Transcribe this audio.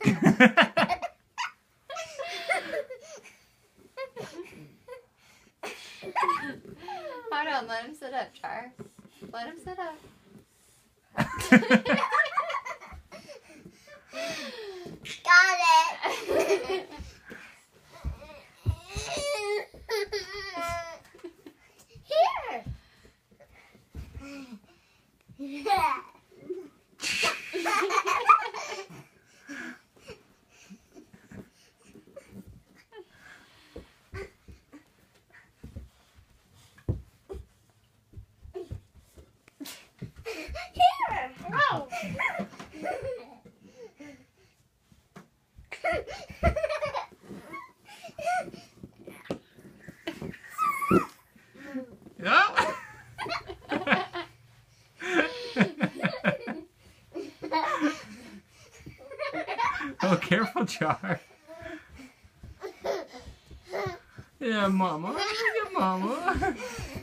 Hold on, let him sit up, Char. Let him sit up. Got it. Here. Yeah. Here. Oh. Yeah. Oh, careful, Char. Yeah, Mama. Look at Mama.